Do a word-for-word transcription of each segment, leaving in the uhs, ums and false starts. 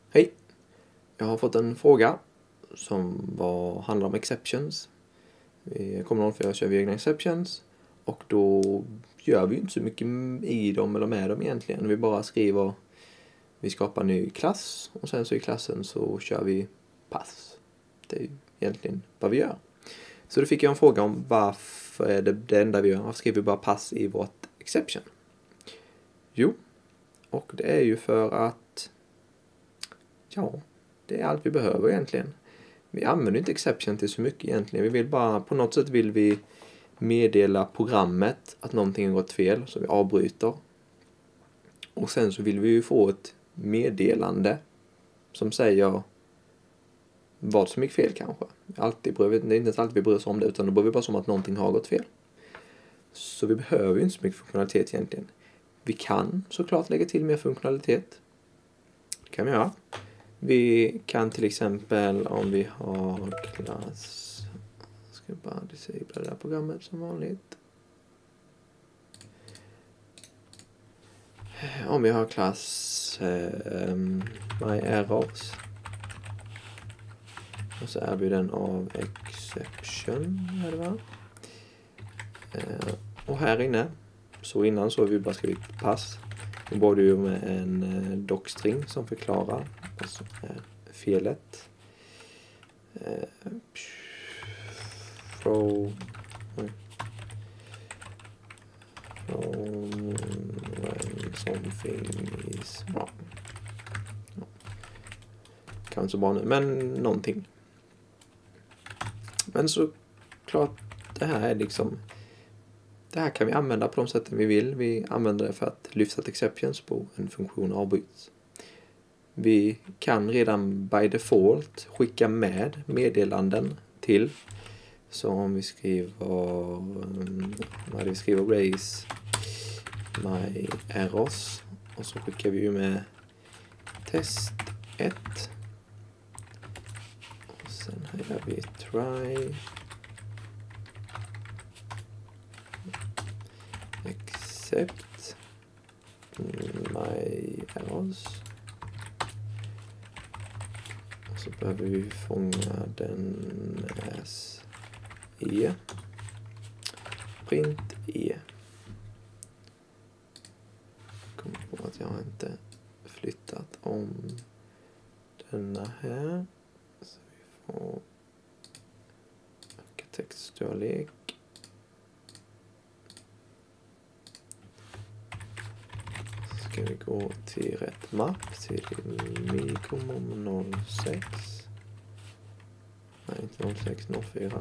Hej! Jag har fått en fråga som var, handlar om exceptions. Vi kommer någon för att köra egna exceptions. Och då gör vi inte så mycket i dem eller med dem egentligen. Vi bara skriver, vi skapar en ny klass och sen så i klassen så kör vi pass. Det är egentligen vad vi gör. Så då fick jag en fråga om varför är det det enda vi gör. Varför skriver vi bara pass i vårt exception? Jo, och det är ju för att ja, det är allt vi behöver egentligen. Vi använder inte exception till så mycket egentligen. Vi vill bara, på något sätt vill vi meddela programmet att någonting har gått fel, så vi avbryter. Och sen så vill vi ju få ett meddelande som säger vad som gick fel kanske. Alltid, det är inte ens alltid vi bryr oss om det, utan då bryr vi bara som att någonting har gått fel. Så vi behöver ju inte så mycket funktionalitet egentligen. Vi kan såklart lägga till mer funktionalitet. Det kan vi göra. Vi kan till exempel, om vi har klass, ska jag bara disabla det här programmet som vanligt. Om vi har klass eh, myErrors och så är vi den av exception, är det va? Eh, och här inne, så innan så har vi bara skrivit pass. Då borde ju med en eh, docstring som förklarar vad som är felet. Eh, from, from when something is wrong. Ja. Kan inte så bra nu, men någonting. Men så klart, det här är liksom, det här kan vi använda på de sätten vi vill. Vi använder det för att lyfta ett exceptions på en funktion avbryts. Vi kan redan by default skicka med meddelanden till. Så om vi skriver, vad vi skriver raise myErrors och så skickar vi ju med test ett. Och sen här har vi try except myErrors. Och så behöver vi fånga den as e. Print e. Kom på att jag inte flyttat om denna här. Så vi får öka textstorlek. Ska vi gå till rätt mapp, till mikromom noll sex. Nej, inte noll sex, noll fyra.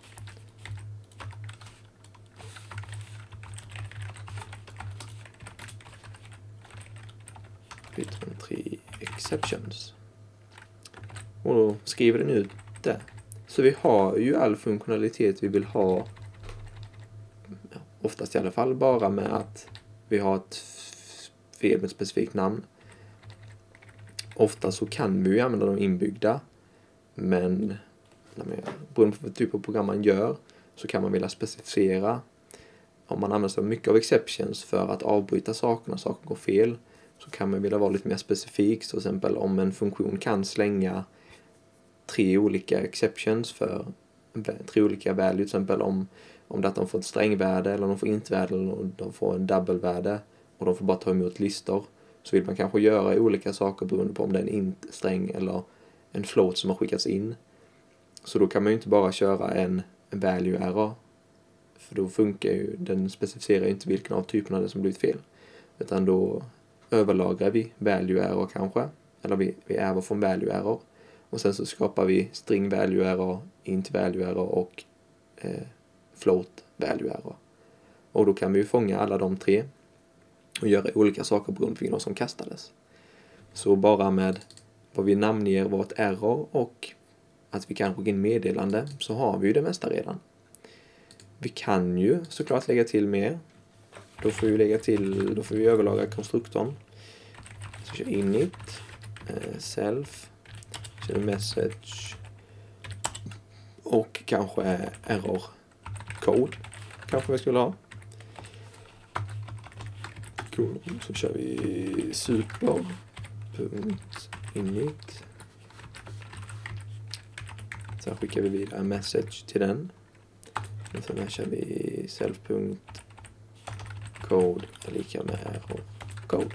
Python tre exceptions. Och då skriver den ut det. Så vi har ju all funktionalitet vi vill ha. Oftast i alla fall bara med att vi har ett fel med ett specifikt namn. Ofta så kan vi ju använda de inbyggda. Men beroende på vad typ av program man gör så kan man vilja specificera. Om man använder sig mycket av exceptions för att avbryta saker när saker går fel, så kan man vilja vara lite mer specifik. Så till exempel om en funktion kan slänga tre olika exceptions för tre olika values. Till exempel om, om det att de får ett strängvärde eller de får intvärde eller de får en double-värde och de får bara ta emot listor. Så vill man kanske göra olika saker beroende på om det är en int-sträng eller en float som har skickats in. Så då kan man ju inte bara köra en value error. För då funkar ju, den specificerar ju inte vilken av typerna det som blivit fel. Utan då överlagrar vi value error kanske. Eller vi, vi ärver från value error. Och sen så skapar vi string value error, int value error och eh, float value error. Och då kan vi ju fånga alla de tre och göra olika saker beroende på vilka som kastades. Så bara med vad vi namnger vårt error och att vi kan skicka in meddelande, så har vi ju det mesta redan. Vi kan ju såklart lägga till mer. Då får vi lägga till, då får vi överlaga konstruktorn. Så kör init, eh, self, kör message och kanske error code kanske vi skulle ha. Cool. Så kör vi super punkt init. Sen skickar vi vidare en message till den. Och sen här kör vi self.code är lika med error code.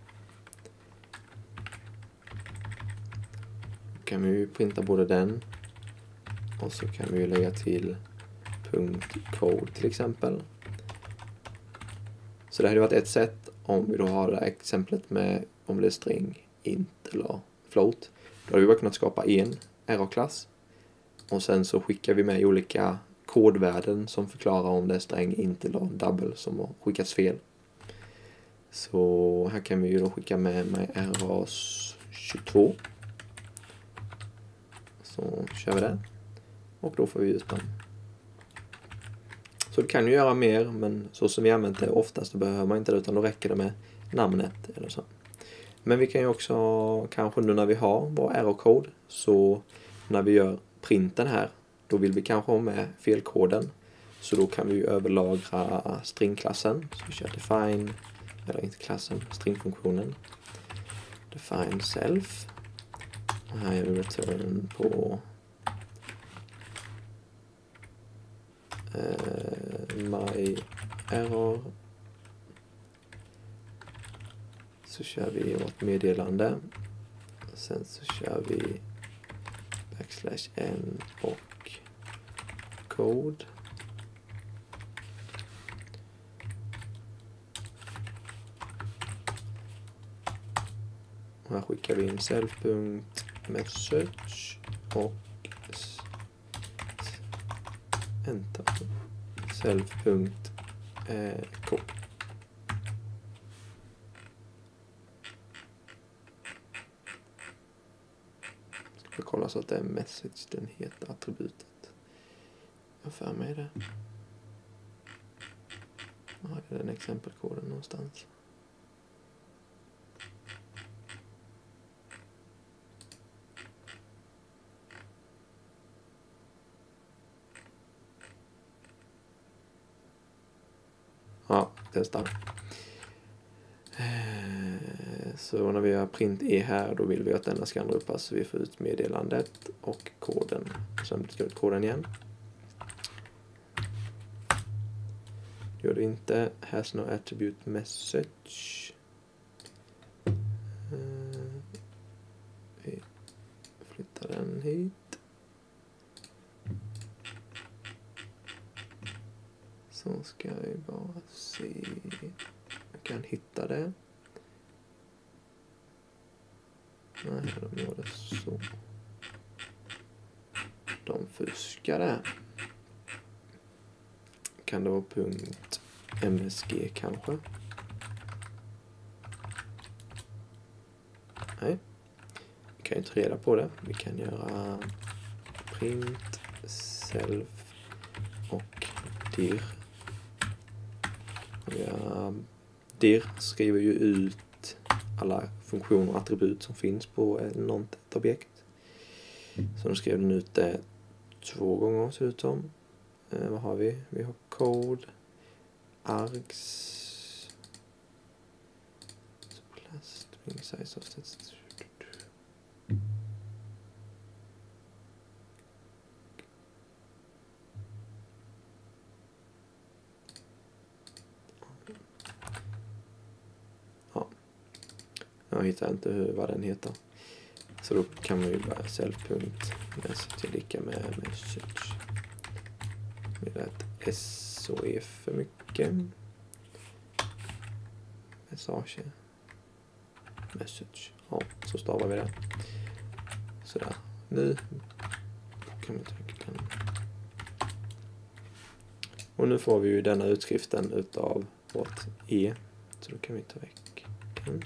Då kan vi ju printa både den och så kan vi ju lägga till .code till exempel. Så det hade varit ett sätt om vi då har det här exemplet med om det är string, int eller float. Då hade vi bara kunnat skapa en error-klass och sen så skickar vi med olika kodvärden som förklarar om det är string, int eller double som har skickats fel. Så här kan vi ju då skicka med mig errors tjugotvå. Så kör vi det. Och då får vi ut dem. Så det kan ju göra mer, men så som vi använt det oftast så behöver man inte det, utan då räcker det med namnet eller så. Men vi kan ju också, kanske nu när vi har vår error-kod, så när vi gör printen här, då vill vi kanske ha med felkoden. Så då kan vi ju överlagra stringklassen. Så vi kör define, eller inte klassen, stringfunktionen. Define self. Och här är vi return på uh, my error. Så kör vi vårt meddelande. Sen så kör vi backslash n och code. Och här skickar vi in self.message och enter self.code. Ska kolla så att det är message den heter attributet. Jag för mig det. Ja, det är den exempelkoden någonstans. Ja, testa. Så när vi har print e här, då vill vi att denna ska uppas så vi får ut meddelandet och koden. Sen ska vi ut koden igen. Gör det inte. Has no attribute message. Vi flyttar den hit. Så ska vi bara se. Jag kan hitta det. Nej, de gjorde så. De fuskade. Kan det vara punkt msg kanske? Nej. Vi kan ju ta reda på det. Vi kan göra print self och dir. Ja, dir skriver ju ut alla funktioner och attribut som finns på något ett objekt. Så nu skrev den ut det två gånger ser ut som. Eh, vad har vi? Vi har code, args, plast, wing size offset. Jag hittar inte hur, vad den heter. Så då kan man ju bara self.message lika med message. Med ett S och E för mycket. Message. Message. Ja, så stavar vi det. Sådär. Nu kan vi trycka den. Och nu får vi ju denna utskriften utav vårt E. Så då kan vi ta väck den.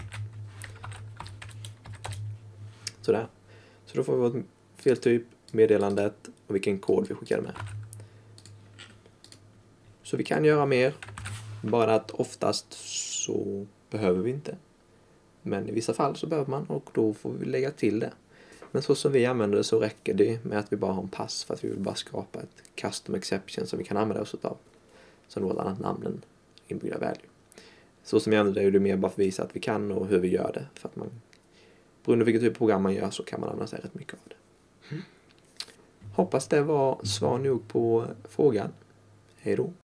Sådär. Så då får vi vårt feltyp, meddelandet och vilken kod vi skickar med. Så vi kan göra mer. Bara att oftast så behöver vi inte. Men i vissa fall så behöver man och då får vi lägga till det. Men så som vi använder det så räcker det med att vi bara har en pass för att vi vill bara skapa ett custom exception som vi kan använda oss av. Som något annat namn än inbyggda value. Så som jag använder det är det mer bara för att visa att vi kan och hur vi gör det. För att man beroende på vilket typ av program man gör så kan man använda sig rätt mycket av det. Mm. Hoppas det var svar nog på frågan. Hej då.